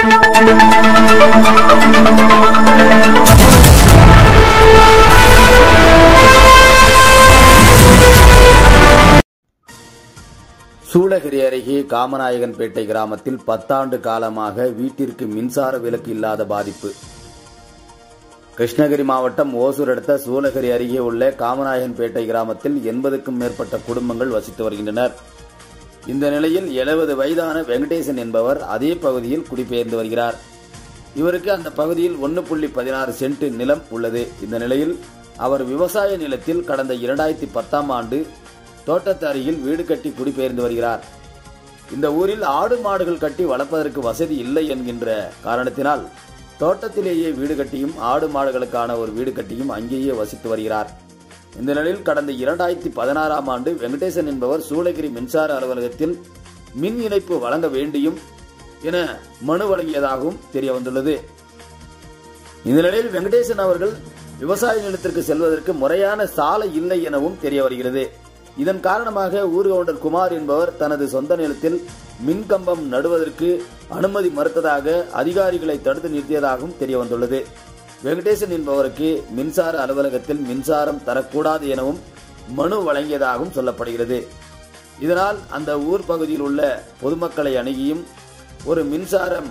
சூளகிரி அருகே காமநாயகன்பேட்டை கிராமத்தில் 10 ஆண்டு காலமாக வீட்டிற்கு மின்சார விலக்கு இல்லாத பாதிப்பு. கிருஷ்ணகிரி மாவட்டம் ஓசூர் அடுத்த சூளகிரி அருகே உள்ள காமநாயகன்பேட்டை கிராமத்தில் 80க்கும் மேற்பட்ட குடும்பங்கள் வசித்து வருகின்றனர். இந்த நிலையில் 70 வயதான வெங்கடேசன் என்பவர் அதே பகுதியில் குடிபெயர்ந்து வருகிறார். இவருக்கு அந்த பகுதியில் 1.16 சென்ட் நிலம் உள்ளது. இந்த நிலையில் அவர் விவசாய நிலத்தில் கடந்த 2010ஆம் ஆண்டு தோட்டத்து அருகில் வீடு கட்டி குடிபெயர்ந்து வருகிறார். இந்த ஊரில் ஆடு மாடுகள் கட்டி வளர்ப்பதற்கு வசதி இல்லை என்கின்ற காரணத்தினால் தோட்டத்திலேயே வீடு கட்டியும் ஆடு மாடுகளுக்கான ஒரு வீடு கட்டியும் அங்கேயே வசித்து வருகிறார். இந்த நிலையில் கடந்த 2016ஆம் ஆண்டு வெங்கடேசன் என்பவர் சூளகிரி மின்சார அலுவலகத்தில் மின் இணைப்பு வழங்க வேண்டியும் என மனு வழங்கியதாகவும் தெரிய வந்துள்ளது. இந்த நிலையில் வெங்கடேசன் அவர்கள் விவசாய நிலத்திற்கு செல்வதற்கு முறையான சாலை இல்லை எனவும் தெரிய வருகிறது. இதன் காரணமாக ஊர்கவுண்டர் குமார் என்பவர் தனது சொந்த நிலத்தில் மின்கம்பம் நடுவதற்கு அனுமதி மறுத்ததாக அதிகாரிகளை தடுத்து நிறுத்தியதாகவும் தெரிய வந்துள்ளது. வெங்கடேசன் என்பவருக்கு மின்சார அலுவலகத்தில் மின்சாரம் தரக்கூடாது எனவும் மனு வழங்கியதாகவும் சொல்லப்படுகிறது. இதனால் அந்த ஊர் பகுதியில் உள்ள பொதுமக்களை அணுகியும் ஒரு மின்சாரம்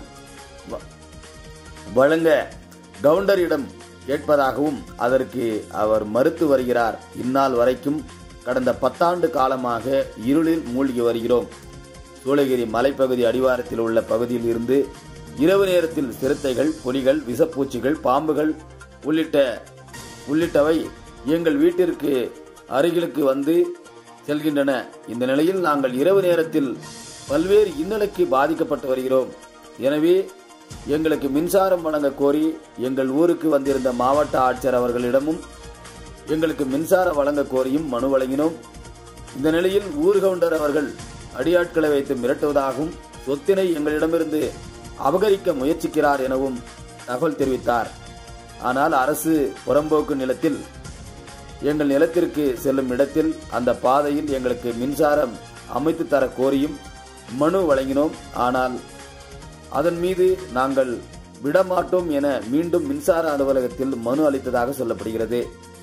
வழங்க கவுண்டரிடம் கேட்பதாகவும் அதற்கு அவர் மறுத்து வருகிறார். இந்நாள் வரைக்கும் கடந்த 10 ஆண்டு காலமாக இருளில் மூழ்கி வருகிறோம். சூளகிரி மலைப்பகுதி அடிவாரத்தில் உள்ள பகுதியில் இருந்து இரவு நேரத்தில் சிறுத்தைகள், புலிகள், விஷப்பூச்சிகள், பாம்புகள் உள்ளிட்டவை எங்கள் வீட்டிற்கு அருகிலுக்கு வந்து செல்கின்றன. இந்த நிலையில் நாங்கள் இரவு நேரத்தில் பல்வேறு இன்னலுக்கு பாதிக்கப்பட்டு வருகிறோம். எனவே எங்களுக்கு மின்சாரம் வழங்க கோரி எங்கள் ஊருக்கு வந்திருந்த மாவட்ட ஆட்சியர் அவர்களிடமும் எங்களுக்கு மின்சாரம் வழங்க கோரியும் மனு வழங்கினோம். இந்த நிலையில் ஊர்கவுண்டர் அவர்கள் அடியாட்களை வைத்து மிரட்டுவதாகவும் சொத்தினை எங்களிடமிருந்து அபகரிக்க முயற்சிக்கிறார் எனவும் தகவல் தெரிவித்தார். ஆனால் அரசு புறம்போக்கு நிலத்தில் எங்கள் நிலத்திற்கு செல்லும் இடத்தில் அந்த பாதையில் எங்களுக்கு மின்சாரம் அமைத்து தர கோரியும் மனு வழங்கினோம். ஆனால் அதன் மீது நாங்கள் விடமாட்டோம் என மீண்டும் மின்சார அலுவலகத்தில் மனு அளித்ததாக சொல்லப்படுகிறது.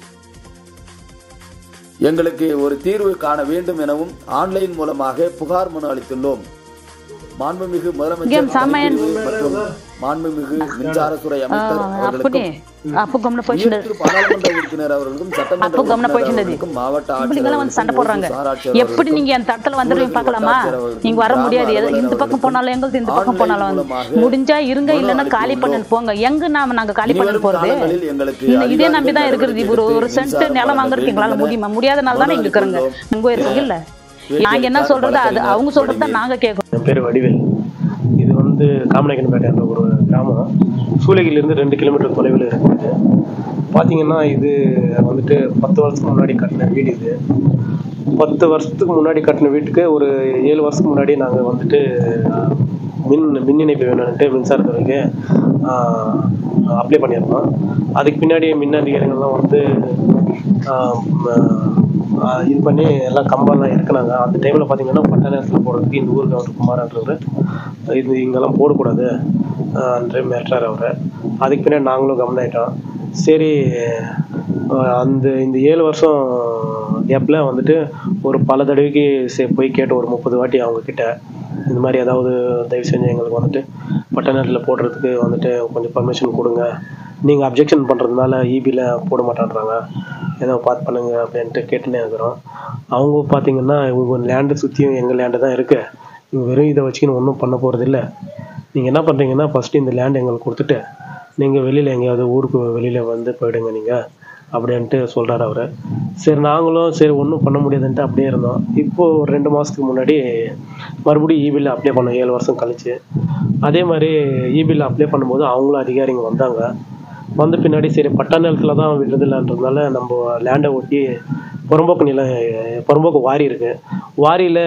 எங்களுக்கு ஒரு தீர்வு காண வேண்டும் எனவும் ஆன்லைன் மூலமாக புகார் மனு அளித்துள்ளோம். மாண்புமிகு முதலமைச்சர் மற்றும் மாண்புமிகு மின்சாரத்துறை அமைச்சர் அவர்களுக்கும் பாராளுமன்ற உறுப்பினர் அவர்களுக்கும் சட்டமன்ற மாவட்ட ஆட்சியர் எப்படி நீங்க அந்த தட்டல வந்துருவீங்க பார்க்கலாமா? நீங்க வர முடியாது. இந்த பக்கம் போனாலும் எங்களுக்கு இந்த பக்கம் போனாலும் முடிஞ்சா இருங்க, இல்லன்னா காலி பண்ணி போங்க. எங்க நாங்க காலி பண்ணி போறது? இதே நம்பிதான் இருக்கிறது. ஒரு சென்ட் நிலம் வாங்குறதுக்கு எங்களால முடியுமா? முடியாதனால தானே இங்க இருக்கிறாங்க. உங்க இருக்கு இல்ல, நாங்க என்ன சொல்றது அது அவங்க சொல்றதுதான் நாங்க கேட்கணும். என் பேர் வடிவேல். இது வந்து காமநாயகன்பேட்டை ஒரு கிராமம். சூளகிரியிலிருந்து 2 கிலோமீட்டர் தொலைவில் இருக்குது. பார்த்தீங்கன்னா இது வந்துட்டு 10 வருஷத்துக்கு முன்னாடி கட்டின வீடு. இது 10 வருஷத்துக்கு முன்னாடி கட்டின வீட்டுக்கு ஒரு 7 வருஷத்துக்கு முன்னாடி நாங்கள் வந்துட்டு மின் இணைப்பு வேணும்னுட்டு மின்சாரத்துறைக்கு அப்ளை பண்ணியிருந்தோம். அதுக்கு பின்னாடி மின் அதிகாரிகள்லாம் வந்து இது பண்ணி எல்லாம் கம்பெல்லாம் இருக்குனாங்க. அந்த டைமில் பார்த்தீங்கன்னா பட்ட நேரத்தில் போடுறதுக்கு இந்த ஊருக்கு அவர் குமாரன்றது இது இங்கெல்லாம் போடக்கூடாது அன்றே மிரட்டார் அவர். அதுக்கு பின்னாடி நாங்களும் கவர்மெண்ட் சரி இந்த 7 வருஷம் கேப்பில் வந்துட்டு ஒரு பல தடவைக்கு போய் கேட்ட ஒரு 30 வாட்டி அவங்கக்கிட்ட இந்த மாதிரி ஏதாவது தயவு செஞ்சு எங்களுக்கு வந்துட்டு பட்ட நேரத்தில் போடுறதுக்கு வந்துட்டு கொஞ்சம் பர்மிஷன் கொடுங்க, நீங்கள் அப்ஜெக்ஷன் பண்ணுறதுனால இபியில் போட மாட்டேன்றாங்க, ஏதோ பார்த்து பண்ணுங்க அப்படின்ட்டு கேட்டுனே இருக்கிறோம். அவங்க பார்த்தீங்கன்னா இவங்க லேண்டு சுற்றியும் எங்கள் லேண்டு தான் இருக்குது, இவங்க வெறும் இதை வச்சுக்கின்னு ஒன்றும் பண்ண போகிறது இல்லை, நீங்கள் என்ன பண்ணுறீங்கன்னா ஃபஸ்ட்டு இந்த லேண்ட் எங்களுக்கு கொடுத்துட்டு நீங்கள் வெளியில் எங்கேயாவது ஊருக்கு வெளியில் வந்து போயிடுங்க நீங்கள் அப்படின்ட்டு சொல்கிறார் அவர். சரி நாங்களும் சரி ஒன்றும் பண்ண முடியாதுன்ட்டு அப்படியே இருந்தோம். இப்போது ஒரு 2 மாதத்துக்கு முன்னாடி மறுபடியும் இபியில் அப்ளை பண்ணோம் 7 வருஷம் கழிச்சு. அதே மாதிரி இபியில் அப்ளை பண்ணும்போது அவங்களும் அதிகாரிங்க வந்தாங்க. வந்த பின்னாடி சரி பட்டா நிலத்தில் தான் விடுறதில்லன்றதுனால நம்ம லேண்டை ஒட்டி புறம்போக்கு வாரி இருக்குது. வாரியில்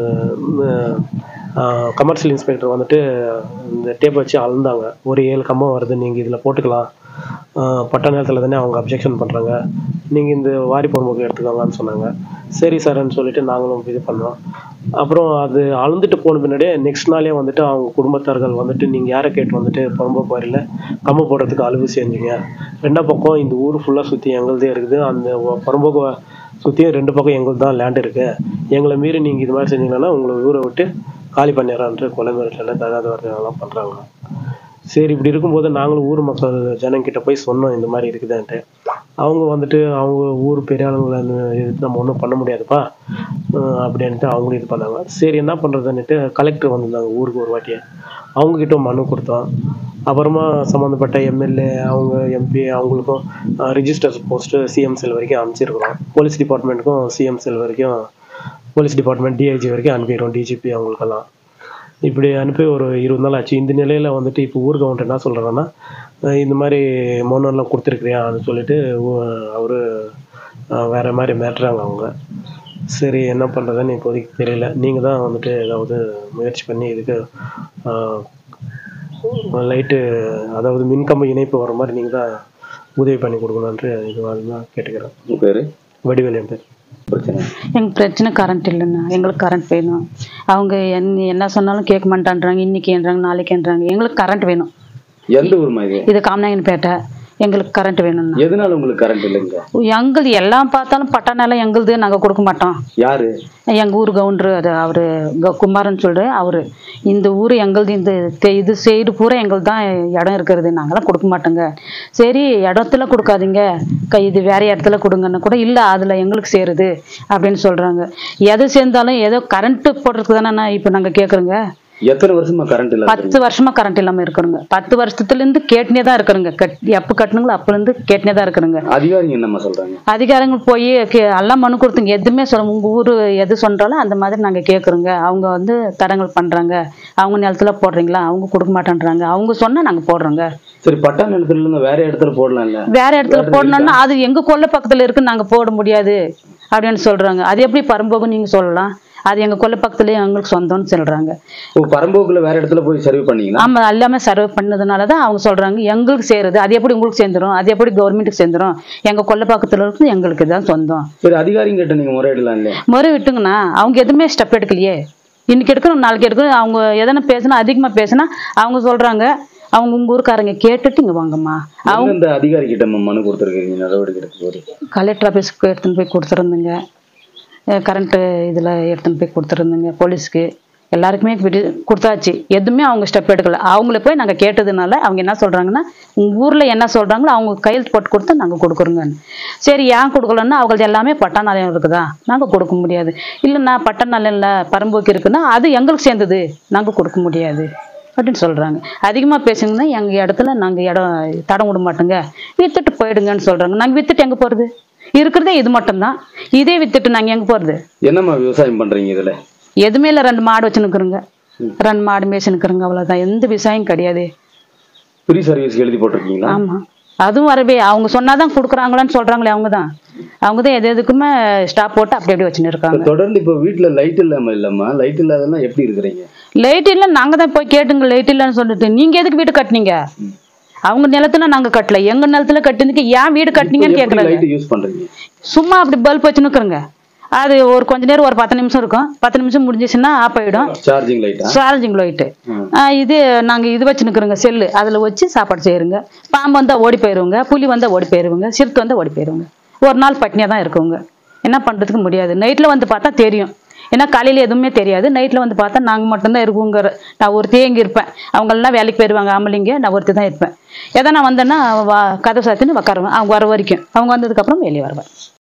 கமர்ஷியல் இன்ஸ்பெக்டர் வந்துட்டு இந்த டேப் வச்சு அளந்தாங்க. ஒரு 7 கம்பம் வருது, நீங்கள் இதில் போட்டுக்கலாம், பட்டா நேரத்தில் தானே அவங்க அப்ஜெக்ஷன் பண்ணுறாங்க, நீங்கள் இந்த வாரி புறம்போக்கு எடுத்துக்கோங்கன்னு சொன்னாங்க. சரி சார்ன்னு சொல்லிட்டு நாங்களும் இது பண்ணோம். அப்புறம் அது அளந்துட்டு போன பின்னாடியே நெக்ஸ்ட் நாளே வந்துட்டு அவங்க குடும்பத்தார்கள் வந்துட்டு நீங்கள் யாரை கேட்டு வந்துட்டு புறம்போக்கு வரையில் கம்பு போடுறதுக்கு அளவு செஞ்சீங்க, 2 பக்கம் இந்த ஊர் ஃபுல்லாக சுற்றி எங்களுதே இருக்குது, அந்த புறம்போக்கு சுற்றியும் 2 பக்கம் எங்களுக்கு தான் லேண்ட் இருக்குது, எங்களை மீறி நீங்கள் இது மாதிரி செஞ்சீங்கன்னா உங்களை ஊரை விட்டு காலி பண்ணிடுறான்ட்டு கொலை மிரட்டல் தகாத வார்த்தைகள்லாம் பண்ணுறாங்க. சரி, இப்படி இருக்கும்போது நாங்களும் ஊர் மக்கள் ஜனங்கிட்ட போய் சொன்னோம் இந்த மாதிரி இருக்குதான்ட்டு. அவங்க வந்துட்டு அவங்க ஊர் பெரிய ஆளுங்களை இது நம்ம ஒன்றும் பண்ண முடியாதுப்பா அப்படின்ட்டு அவங்களும் இது பண்ணாங்க. சரி, என்ன பண்ணுறதுன்னுட்டு கலெக்டர் வந்திருந்தாங்க ஊருக்கு ஒரு வாட்டியை, அவங்கக்கிட்ட மனு கொடுத்தோம். அப்புறமா சம்மந்தப்பட்ட எம்எல்ஏ அவங்க எம்பி அவங்களுக்கும் ரிஜிஸ்டர் போஸ்ட்டு சிஎம் செல் வரைக்கும் அனுப்பிச்சிருக்கிறோம். போலீஸ் டிபார்ட்மெண்ட்டுக்கும் சிஎம் செல் வரைக்கும், போலீஸ் டிபார்ட்மெண்ட் டிஐஜி வரைக்கும் அனுப்பிடுறோம், டிஜிபி அவங்களுக்கெல்லாம். இப்படி அனுப்பி ஒரு 20 நாள் ஆச்சு. இந்த நிலையில் வந்துட்டு இப்போ ஊர் கவுண்டர் என்ன சொல்கிறாங்கன்னா, இந்த மாதிரி மோனெல்லாம் கொடுத்துருக்குறியான்னு சொல்லிட்டு அவர் வேறு மாதிரி மிரட்டுறாங்க அவங்க. சரி, என்ன பண்ணுறதுன்னு இப்போதைக்கு தெரியல. நீங்கள் தான் வந்துட்டு ஏதாவது முயற்சி பண்ணி இதுக்கு லைட்டு அதாவது மின்கம்பு இணைப்பு வர மாதிரி நீங்கள் தான் உதவி பண்ணி கொடுக்கணுன்ட்டு இது தான் கேட்டுக்கிறேன். உங்கள் பேர்? வடிவேல் என் பேர். எங்களுக்கு பிரச்சனை கரண்ட் இல்லைண்ணா, எங்களுக்கு கரண்ட் வேணும். அவங்க என்ன சொன்னாலும் கேட்க மாட்டான்றாங்க, இன்னைக்குன்றாங்க நாளைக்குன்றாங்க. எங்களுக்கு கரண்ட் வேணும். எந்த ஊர்மா இது? இது காமநாயக்கன்பேட்டை. எங்களுக்கு கரண்ட் வேணும்ண்ணா. எதனால உங்களுக்கு கரண்ட் இல்லைங்க? எங்களுது எல்லாம் பார்த்தாலும் பட்டானால எங்களுது நாங்கள் கொடுக்க மாட்டோம். யாரு? எங்கள் ஊர் கவுண்டரு, அது அவரு குமாரன் சொல்ற அவரு. இந்த ஊர் எங்களுது, இந்த இது சைடு பூரா எங்களுக்கு தான் இடம் இருக்கிறது, நாங்களாம் கொடுக்க மாட்டோங்க. சரி, இடத்துல கொடுக்காதீங்க, இது வேற இடத்துல கொடுங்கன்னா கூட இல்லை, அதில் எங்களுக்கு சேருது அப்படின்னு சொல்கிறாங்க. எது சேர்ந்தாலும் ஏதோ கரண்ட்டு போடுறதுக்கு தானே இப்போ நாங்கள் கேட்குறோங்க. எத்தனை வருஷமா கரண்ட் இல்ல? 10 வருஷமா கரண்ட் இல்லாம இருக்கிறோங்க. 10 வருஷத்துல இருந்து கேட்டுனே தான் இருக்கிறோங்க. எப்ப கட்டணுங்களோ அப்பல இருந்து கேட்டுனே தான் இருக்கிறோங்க. அதிகாரிங்க என்னமா சொல்றாங்க? அதிகாரிகள் போய் எல்லாம் மனு கொடுத்துங்க, எதுவுமே சொல்ல உங்க ஊரு எது சொல்றாலும் அந்த மாதிரி நாங்க கேட்குறோங்க. அவங்க வந்து தடங்கள் பண்றாங்க. அவங்க நிலத்துல போடுறீங்களா, அவங்க கொடுக்க மாட்டேன்றாங்க. அவங்க சொன்னா நாங்க போடுறோங்க. சரி, பட்டா நிலத்துல இருந்து வேற இடத்துல போடலாம்ல? வேற இடத்துல போடணும்னா அது எங்க கொல்லை பக்கத்துல இருக்கு, நாங்க போட முடியாது அப்படின்னு சொல்றாங்க. அது எப்படி பரம்போக்கு நீங்க சொல்லலாம்? அது எங்க கொல்லை பக்கத்துலயே எங்களுக்கு சொந்தம்னு சொல்றாங்க. பரம்போக்குல வேற இடத்துல போய் சர்வே பண்ணீங்களா? ஆமா, எல்லாமே சர்வே பண்ணதுனாலதான் அவங்க சொல்றாங்க எங்களுக்கு சேருது. அது எப்படி உங்களுக்கு சேர்ந்துரும், அது எப்படி கவர்மெண்ட்டுக்கு சேர்ந்துரும்? எங்க கொல்லை பக்கத்துல இருக்கு, எங்களுக்கு தான் சொந்தம். சரி, அதிகாரிங்க கிட்ட நீங்க முறையிடலாம் இல்லையா? முறை விட்டுங்கண்ணா, அவங்க எதுவுமே ஸ்டெப் எடுக்கலையே. இன்னைக்கு எடுக்கணும் நாளைக்கு எடுக்கணும். அவங்க எதனா பேசினா அதிகமா பேசினா அவங்க சொல்றாங்க அவங்க உங்க ஊருக்காரங்க கேட்டுட்டு இங்க வாங்கம்மா. அவங்க இந்த அதிகாரி கிட்ட மனு கொடுத்துருக்கீங்க, நடவடிக்கை எடுத்து கலெக்டர் ஆஃபீஸ்க்கு எடுத்துன்னு போய் கொடுத்துருந்துங்க, கரண்ட்டு இதில் எடுத்துன்னு போய் கொடுத்துருந்துங்க, போலீஸ்க்கு எல்லாருக்குமே கொடுத்தாச்சு. எதுவுமே அவங்க ஸ்டெப் எடுக்கல. அவங்கள போய் நாங்கள் கேட்டதுனால அவங்க என்ன சொல்கிறாங்கன்னா, உங்கள் ஊரில் என்ன சொல்கிறாங்களோ அவங்க கையெழுத்து போட்டு கொடுத்து நாங்கள் கொடுக்குறோங்கன்னு. சரி, ஏன் கொடுக்கலன்னா அவங்களது எல்லாமே பட்டா நிலையம் இருக்குதா, நாங்கள் கொடுக்க முடியாது. இல்லைண்ணா பட்டா நிலையம் இல்லை பரம்போக்கு இருக்குன்னா அது எங்களுக்கு சேர்ந்தது, நாங்கள் கொடுக்க முடியாது அப்படின்னு சொல்கிறாங்க. அதிகமாக பேசுங்கன்னா எங்கள் இடத்துல நாங்கள் இடம் தடம் விட மாட்டோங்க, விற்றுட்டு போயிடுங்கன்னு சொல்கிறாங்க. நாங்கள் விற்றுட்டு எங்கே போகிறது? இருக்கிறதே இது மட்டும்தான், இதே வித்துட்டு நாங்க எங்க போறது? என்னம்மா விவசாயம் பண்றீங்க இதுல? எதுவுமே இல்லை, 2 மாடு வச்சு நிக்கிறோங்க, 2 மாடு மேய்ச்சி நிக்கிறோங்க, அவ்வளவுதான். எந்த விவசாயம் கிடையாது. ஃப்ரீ சர்வீஸ் எழுதி போட்டிருக்கீங்களா? ஆமா, அதுவும் வரவே அவங்க சொன்னாதான் கொடுக்குறாங்களான்னு சொல்றாங்களே. அவங்கதான் எது எதுக்குமே ஸ்டாப் போட்டு அப்படி அப்படியே வச்சுன்னு இருக்காங்க. தொடர்ந்து இப்போ வீட்டுல லைட் இல்லம்மா, லைட் இல்லாதன்னா எப்படி இருக்கிறீங்க? லைட் இல்லை, நாங்க தான் போய் கேட்டுங்க லைட் இல்லைன்னு சொல்லிட்டு. நீங்க எதுக்கு வீடு கட்டினீங்க? அவங்க நிலத்துல நாங்க கட்டல, எங்க நிலத்துல கட்டினதுக்கு ஏன் வீடு கட்டினீங்கன்னு கேக்குறாங்க. சும்மா அப்படி பல்ப் வச்சு நிக்கிறோங்க. அது ஒரு கொஞ்ச நேரம் ஒரு 10 நிமிஷம் இருக்கும். 10 நிமிஷம் முடிஞ்சிச்சுன்னா ஆஃப் ஆயிடும். Charging light. இது நாங்க இது வச்சு நிக்கிறோங்க, செல்லு. அதுல வச்சு சாப்பாடு செய்யறோங்க. பாம்பு வந்தா ஓடி போயிருவோங்க, புலி வந்தா ஓடி போயிருவோங்க, சிறுத்தை வந்தா ஓடி போயிருவோங்க. ஒரு நாள் பட்னியா தான் இருக்குங்க. என்ன பண்றதுக்கு முடியாது. நைட்ல வந்து பார்த்தா தெரியும். ஏன்னா காலையில எதுவுமே தெரியாது. நைட்ல வந்து பார்த்தா நாங்க மட்டும்தான் இருக்குங்கிற. நான் ஒருத்தையே இங்க இருப்பேன், அவங்க எல்லாம் வேலைக்கு போயிருவாங்க ஆம்பளைங்க, நான் ஒருத்தி தான் இருப்பேன். எதனா வந்தேன்னா கதை சாத்தின்னு உட்காருவேன் அவங்க வர வரைக்கும். அவங்க வந்ததுக்கு அப்புறம் வெளியே வருவேன்.